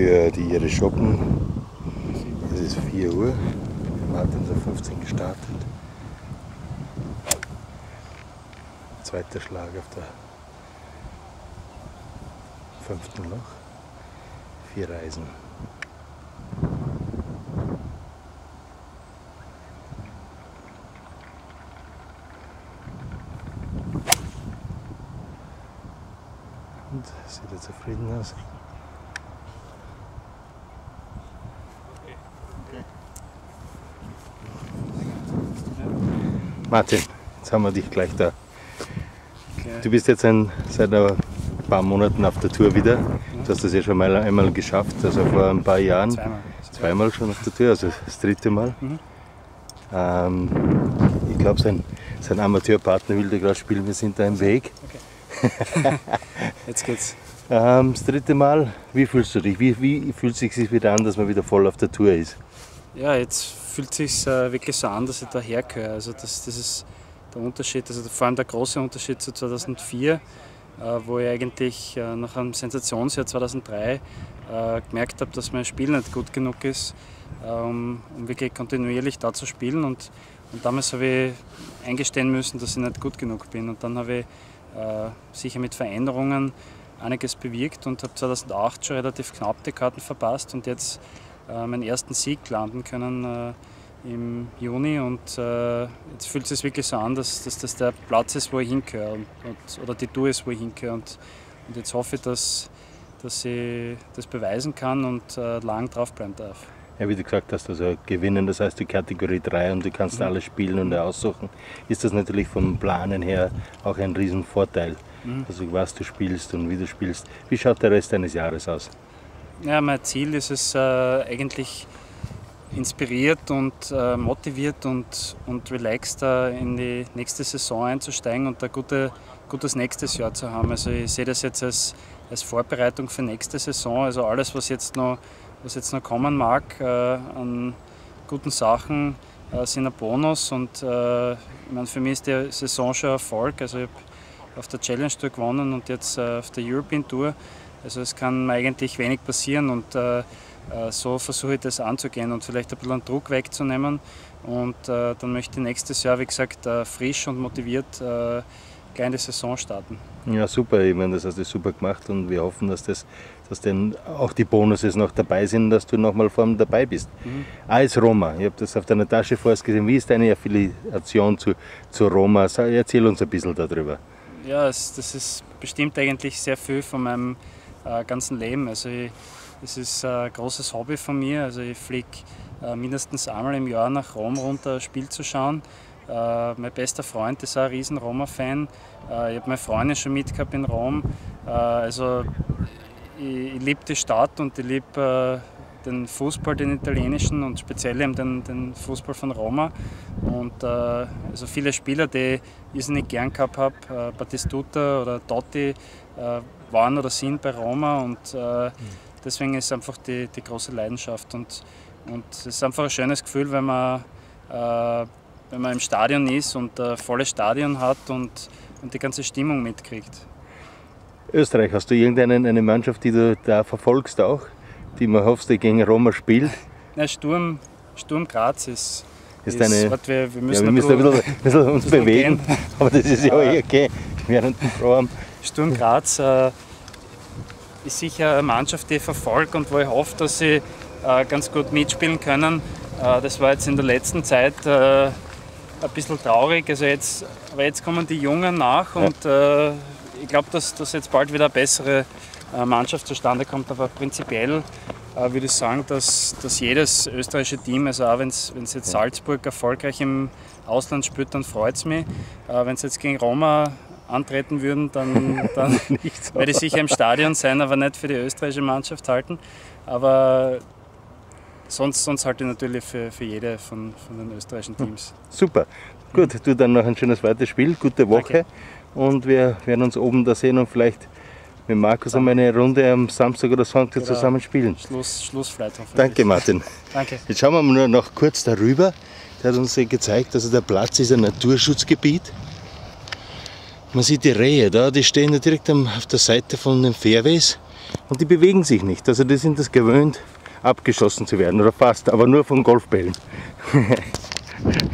für die ihre Shoppen. Es ist 4 Uhr. Martin ist um 15 gestartet. Zweiter Schlag auf der 5. Loch. 4 Reisen. Und sieht er zufrieden aus. Martin, jetzt haben wir dich gleich da. Du bist jetzt seit ein paar Monaten auf der Tour wieder. Du hast das ja schon mal einmal geschafft, also vor ein paar Jahren. Zweimal schon auf der Tour, also das 3. Mal. Ich glaube, sein Amateurpartner will da gerade spielen, wir sind da im Weg. Okay. Jetzt geht's. Das 3. Mal, wie fühlst du dich? Wie fühlt es sich wieder an, dass man wieder voll auf der Tour ist? Ja, jetzt fühlt es sich wirklich so an, dass ich da hergehöre. Also das ist der Unterschied, also vor allem der große Unterschied zu 2004, wo ich eigentlich nach einem Sensationsjahr 2003 gemerkt habe, dass mein Spiel nicht gut genug ist, um wirklich kontinuierlich da zu spielen. Und damals habe ich eingestehen müssen, dass ich nicht gut genug bin. Und dann habe ich sicher mit Veränderungen einiges bewirkt und habe 2008 schon relativ knapp die Karten verpasst und jetzt meinen ersten Sieg landen können im Juni. Und jetzt fühlt es sich wirklich so an, dass das der Platz ist, wo ich hingehöre oder die Tour ist, wo ich hingehöre. Und jetzt hoffe ich, dass ich das beweisen kann und lang draufbleiben darf. Ja, wie du gesagt hast, also gewinnen, das heißt die Kategorie 3 und du kannst alles spielen und aussuchen, ist das natürlich vom Planen her auch ein Riesenvorteil. Also was du spielst und wie du spielst. Wie schaut der Rest deines Jahres aus? Ja, mein Ziel ist es eigentlich inspiriert und motiviert und relaxed in die nächste Saison einzusteigen und ein gutes nächstes Jahr zu haben. Also ich sehe das jetzt als Vorbereitung für nächste Saison. Also alles, was jetzt noch kommen mag an guten Sachen, sind ein Bonus. Und ich meine, für mich ist die Saison schon ein Erfolg. Also ich habe auf der Challenge Tour gewonnen und jetzt auf der European Tour. Also es kann eigentlich wenig passieren und so versuche ich das anzugehen und vielleicht ein bisschen Druck wegzunehmen. Und dann möchte ich nächstes Jahr, wie gesagt, frisch und motiviert gleich in die Saison starten. Ja, super. Ich meine, das hast du super gemacht und wir hoffen, dass dann auch die Bonuses noch dabei sind, dass du nochmal vorne dabei bist. AS Roma, ich habe das auf deiner Tasche vorher gesehen. Wie ist deine Affiliation zu Roma? Erzähl uns ein bisschen darüber. Ja, das ist bestimmt eigentlich sehr viel von meinem ganzen Leben. Also es ist ein großes Hobby von mir. Also ich fliege mindestens einmal im Jahr nach Rom runter, ein Spiel zu schauen. Mein bester Freund ist auch ein riesen Roma-Fan. Ich habe meine Freundin schon mitgehabt in Rom. Also ich liebe die Stadt und ich liebe den Fußball, den italienischen und speziell eben den Fußball von Roma. Und also viele Spieler, die ich nicht gern gehabt habe, Batistuta oder Totti, waren oder sind bei Roma und deswegen ist es einfach die große Leidenschaft. Und es ist einfach ein schönes Gefühl, wenn man im Stadion ist und ein volles Stadion hat und die ganze Stimmung mitkriegt. Österreich, hast du irgendeine Mannschaft, die du da verfolgst auch, die man hoffst, die gegen Roma spielt? Ja, Sturm Graz ist deine, wir müssen ein bisschen uns bewegen, gehen. Aber das ist ja okay während dem Programm. Sturm Graz ist sicher eine Mannschaft, die ich verfolge und wo ich hoffe, dass sie ganz gut mitspielen können. Das war jetzt in der letzten Zeit ein bisschen traurig. Also jetzt kommen die Jungen nach und ich glaube, dass jetzt bald wieder eine bessere Mannschaft zustande kommt. Aber prinzipiell würde ich sagen, dass jedes österreichische Team, also auch wenn es jetzt Salzburg erfolgreich im Ausland spielt, dann freut es mich. Wenn es jetzt gegen Roma antreten würden, dann werde ich sicher im Stadion sein, aber nicht für die österreichische Mannschaft halten. Aber sonst halte ich natürlich für jede von den österreichischen Teams. Super. Gut, du dann noch ein schönes weiteres Spiel, gute Woche. Danke. Und wir werden uns oben da sehen und vielleicht mit Markus einmal eine Runde am Samstag oder Sonntag zusammen spielen. Schlussflight hoffentlich. Danke, Martin. Danke. Jetzt schauen wir nur noch kurz darüber. Der hat uns gezeigt, dass der Platz ist ein Naturschutzgebiet. Man sieht die Rehe da, die stehen da direkt auf der Seite von den Fairways und die bewegen sich nicht. Also die sind das gewöhnt, abgeschossen zu werden oder fast, aber nur von Golfbällen.